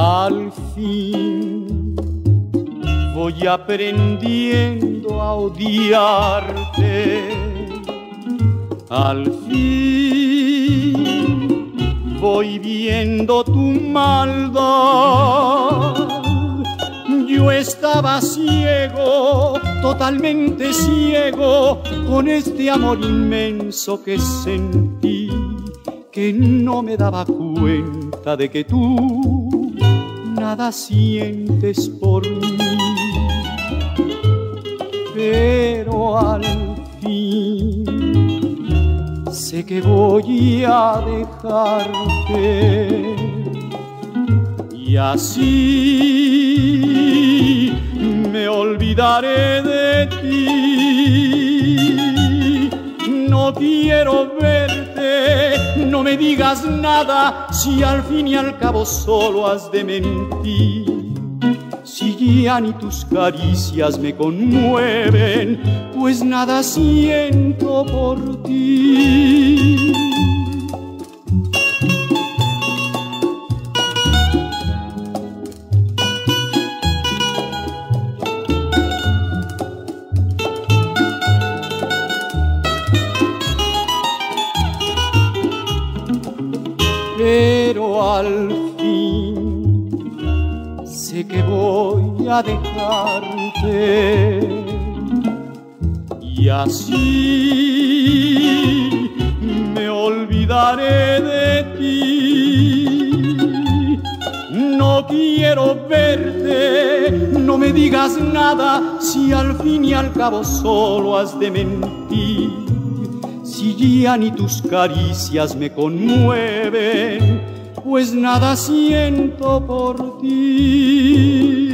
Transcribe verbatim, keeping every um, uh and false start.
Al fin voy aprendiendo a odiarte. Al fin voy viendo tu maldad. Yo estaba ciego, totalmente ciego, con este amor inmenso que sentí, que no me daba cuenta de que tú nada sientes por mí. Pero al fin sé que voy a dejarte, y así me olvidaré de ti. No quiero verte, no me digas nada, si al fin y al cabo solo has de mentir. Si ya ni tus caricias me conmueven, pues nada siento por ti. Pero al fin sé que voy a dejarte, y así me olvidaré de ti. No quiero verte, no me digas nada, si al fin y al cabo solo has de mentir. Si ya ni tus caricias me conmueven, pues nada siento por ti.